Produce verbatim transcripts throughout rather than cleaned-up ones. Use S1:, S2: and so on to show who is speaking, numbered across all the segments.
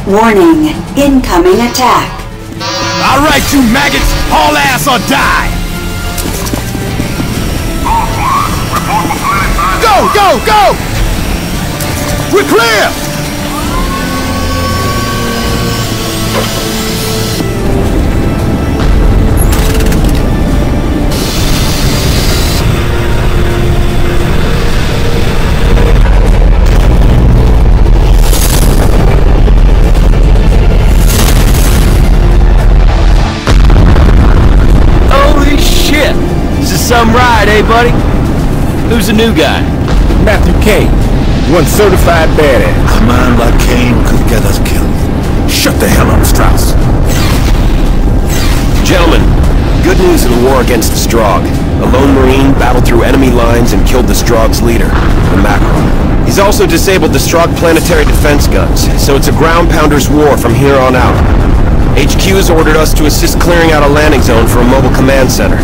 S1: Warning, incoming attack.
S2: Alright, you maggots, haul ass or die! Go, go, go! We're clear! Some ride, eh, buddy? Who's the new guy?
S3: Matthew Kane. One certified badass.
S4: A man like Kane could get us killed.
S3: Shut the hell up, Strauss.
S5: Gentlemen, good news in the war against the Strogg. A lone Marine battled through enemy lines and killed the Strogg's leader, the Macron. He's also disabled the Strogg planetary defense guns, so it's a ground pounder's war from here on out. H Q has ordered us to assist clearing out a landing zone for a mobile command center.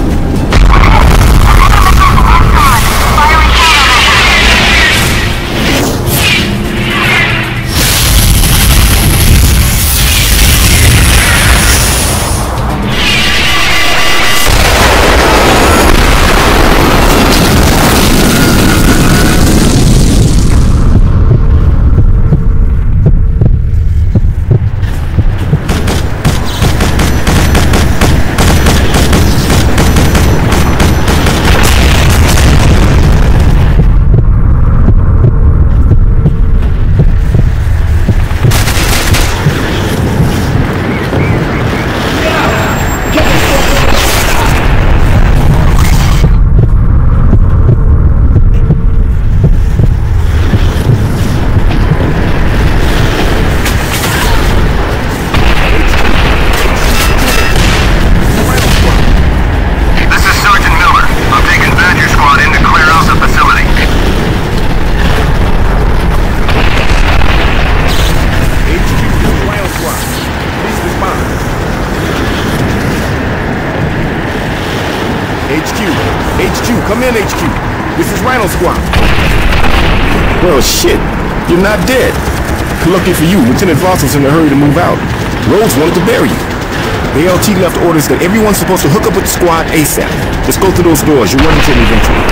S3: Come in, H Q. This is Rhino Squad. Well, shit. You're not dead. Lucky for you, Lieutenant Voss was in a hurry to move out. Rhodes wanted to bury you. The L T left orders that everyone's supposed to hook up with the squad ASAP. Just go through those doors. You'll run into them eventually.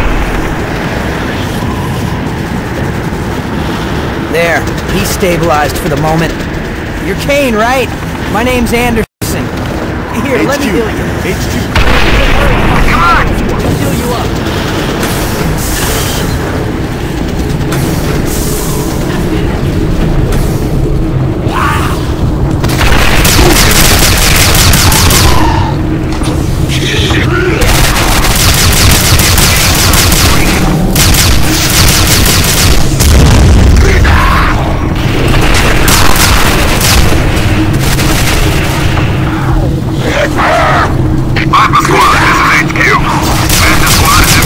S6: There. He's stabilized for the moment. You're Kane, right? My name's Anderson. Here, let me heal you.
S3: H Q.
S6: Come on! I'll heal you up.
S7: Alpha Squad, this is H Q. Panther Squad is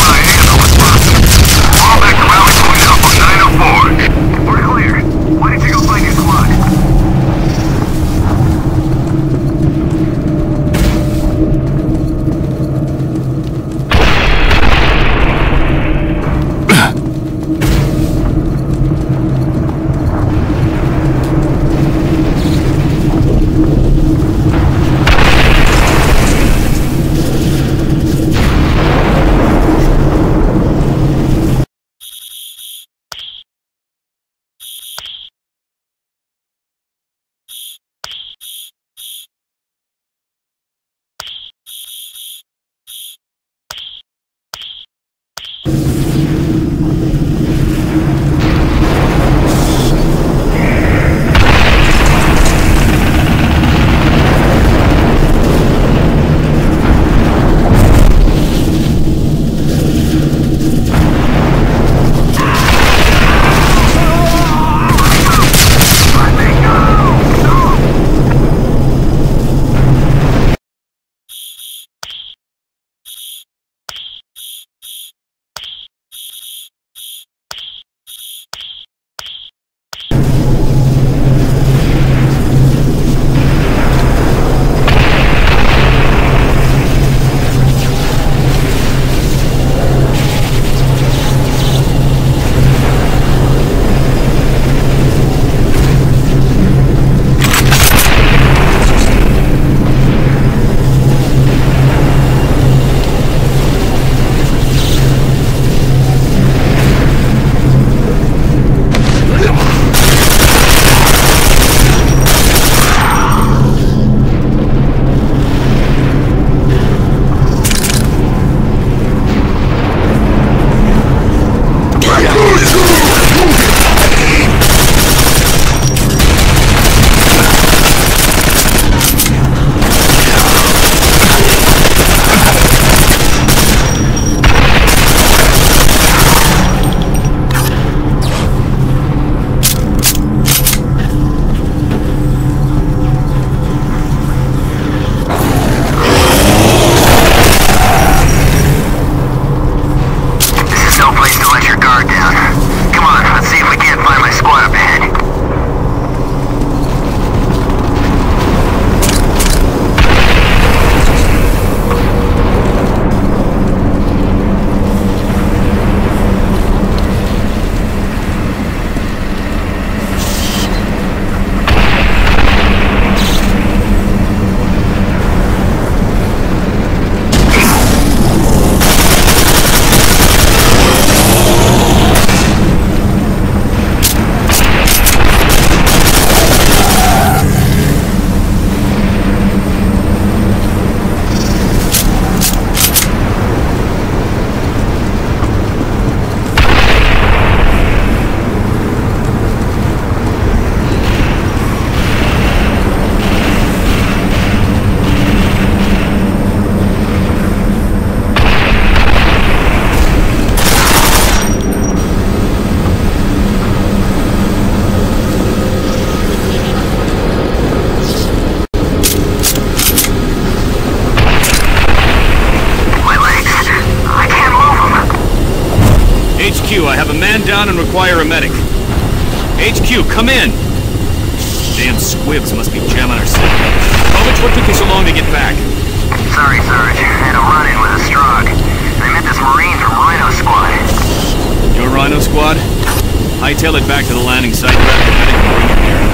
S7: Q, I have a man down and require a medic. H Q, come in! Damn squibs must be jamming our signal. Kovich, what took you so long to get back?
S8: Sorry, Sarge. I had a run-in with a Strogg. I met this Marine from Rhino Squad.
S7: Your Rhino Squad? Hightail it back to the landing site, grab the medic and bring him here.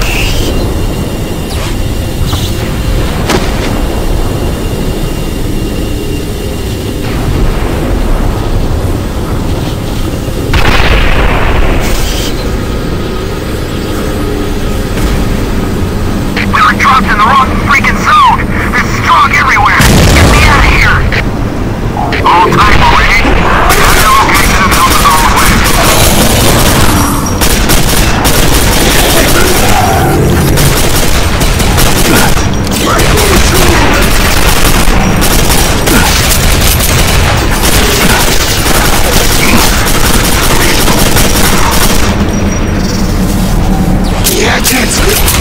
S8: In the wrong freaking zone! There's Strogg everywhere! Get me out of here! All time, Marine! Got your location until the zone clear. Yeah, chance!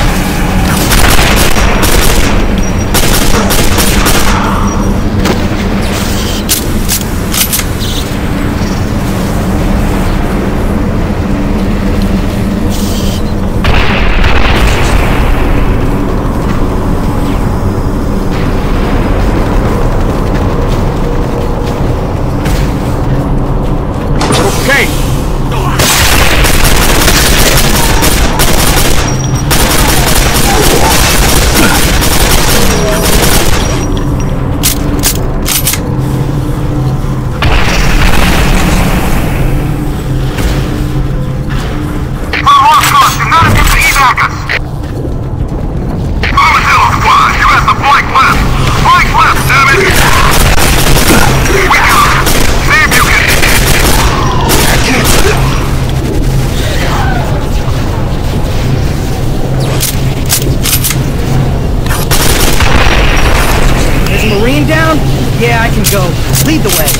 S6: Yeah, I can go. Lead the way.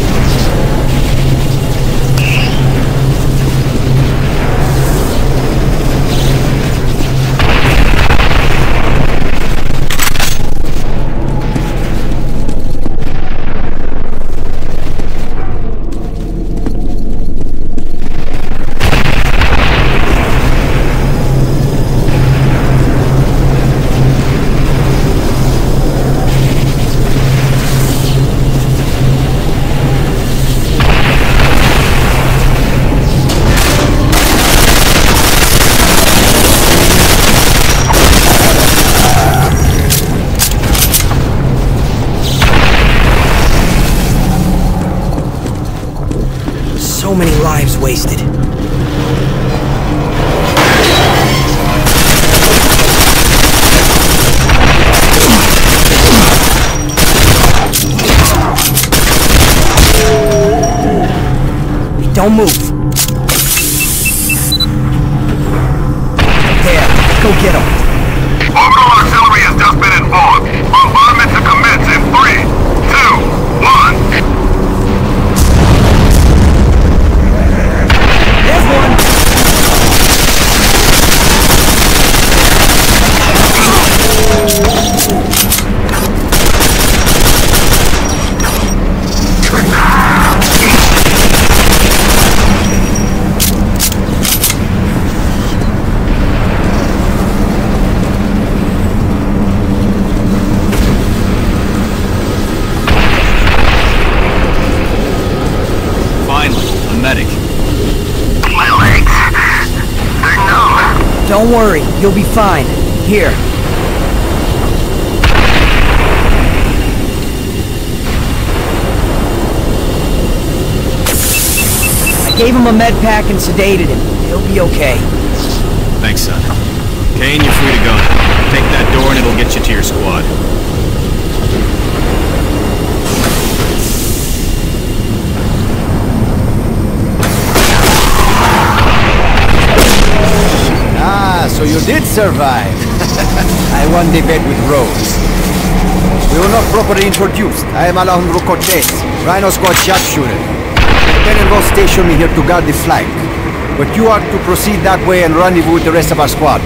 S6: So many lives wasted. Don't move. There, go get him.
S8: Orbital artillery has just been informed. Bombardment to commence in three, two, one.
S6: There's one. Don't worry, you'll be fine. Here. I gave him a med pack and sedated him. He'll be okay.
S7: Thanks, son. Kane, you're free to go now. Take that door and it'll get you to your squad.
S9: So you did survive. I won the bet with Rose. We were not properly introduced. I am Alejandro Cortez, Rhino Squad sharpshooter. Lieutenant Ross stationed me here to guard the flank. But you are to proceed that way and rendezvous with the rest of our squad.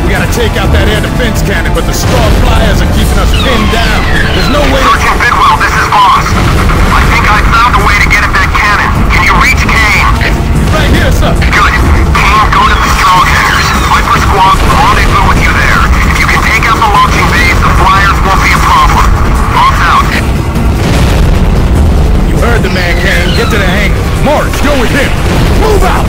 S2: We gotta take out that air defense cannon, but the Strong flyers are keeping us pinned down. There's no way to...
S8: Sergeant Bidwell, this is Voss. I think I found a way to get at that cannon. Can you reach Kane?
S2: Right here, sir.
S8: Good. Kane, go to the Strong hangars. Viper Squad will rendezvous with you there. If you can take out the launching bays, the flyers won't be a problem. Voss out.
S2: You heard the man, Kane. Get to the hangar. Morris, go with him. Move out!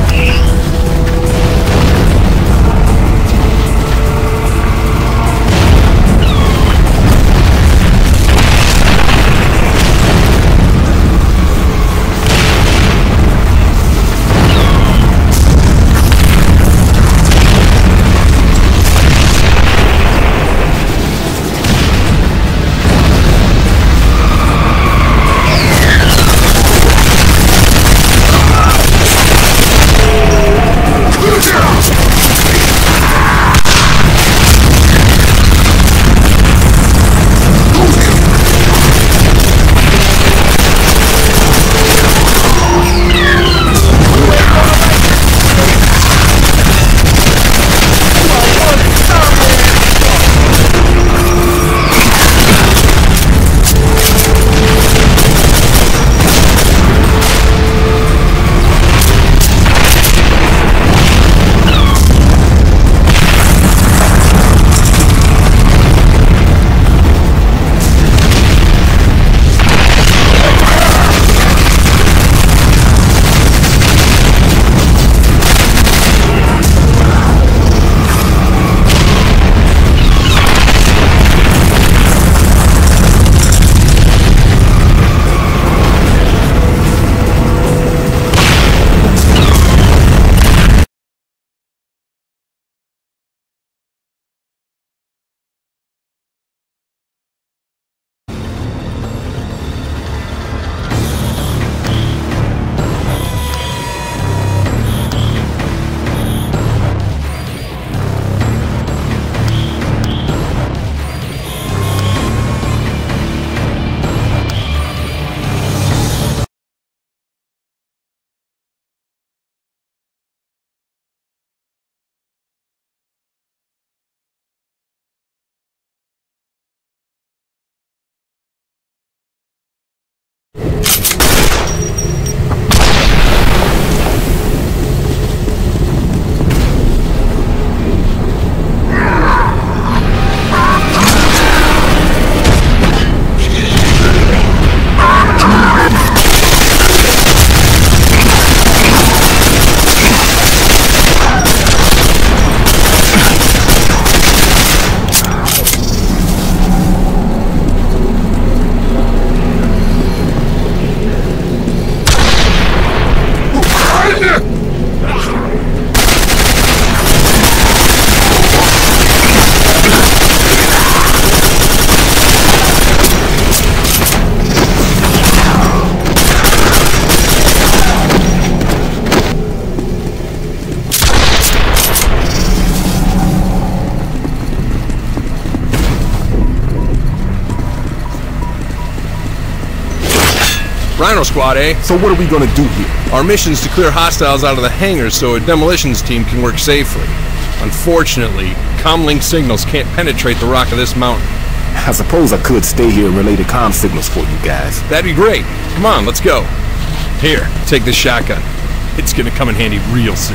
S10: Rhino Squad, eh?
S3: So what are we gonna do here?
S10: Our mission's to clear hostiles out of the hangars so a demolitions team can work safely. Unfortunately, comlink signals can't penetrate the rock of this mountain.
S3: I suppose I could stay here and relay the comm signals for you guys.
S10: That'd be great. Come on, let's go. Here, take this shotgun. It's gonna come in handy real soon.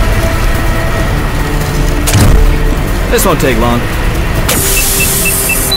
S6: This won't take long.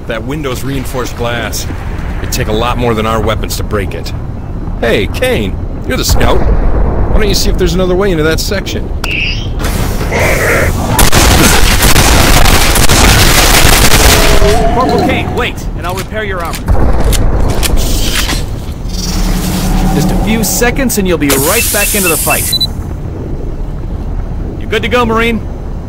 S10: That window's reinforced glass. It'd take a lot more than our weapons to break it. Hey, Kane, you're the scout. Why don't you see if there's another way into that section?
S7: Corporal Kane, wait, and I'll repair your armor. Just a few seconds and you'll be right back into the fight. You good to go, Marine?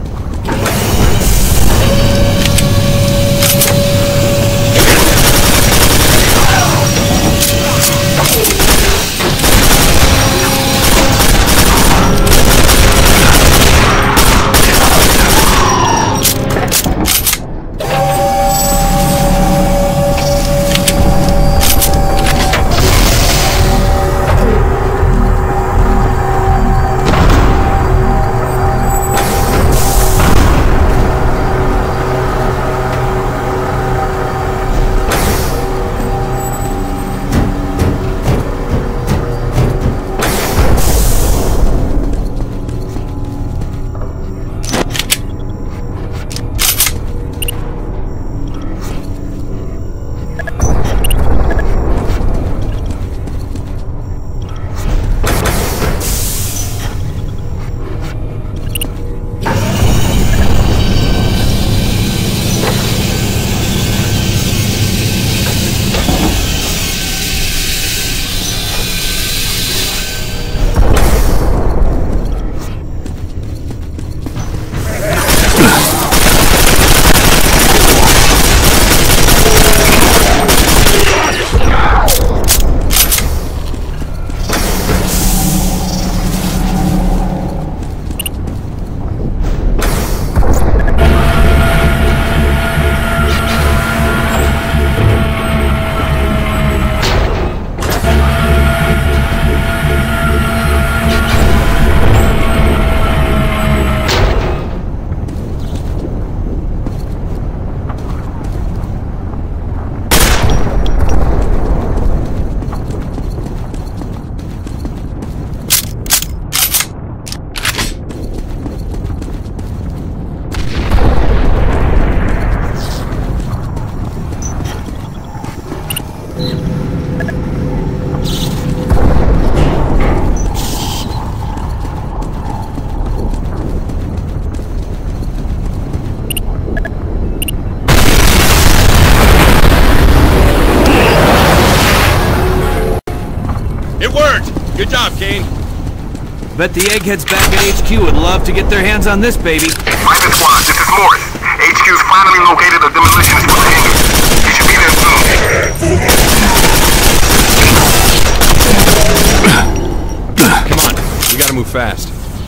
S10: Good job, Kane.
S7: Bet the eggheads back at H Q would love to get their hands on this baby.
S8: Private Squad, this is Morris. H Q's finally located the demolitions for the hangar. You should be there soon.
S10: Come on, we gotta move fast.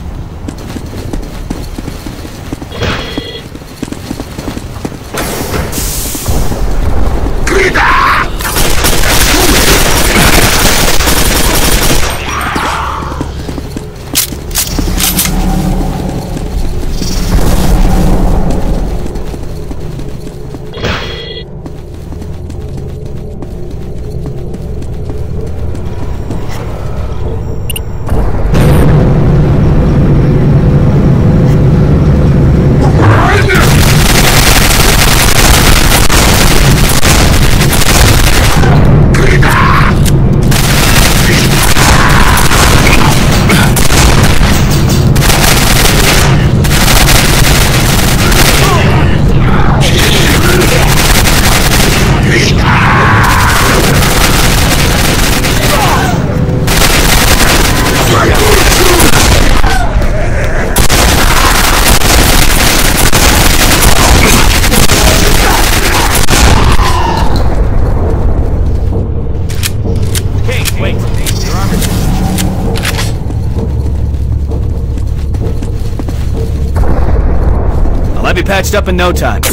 S7: Patched up in no time.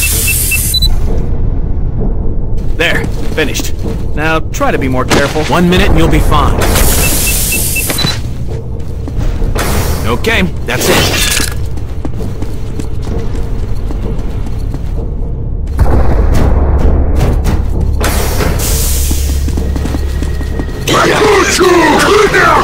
S7: There, finished. Now try to be more careful. One minute and you'll be fine. Okay, that's it.
S8: Good now!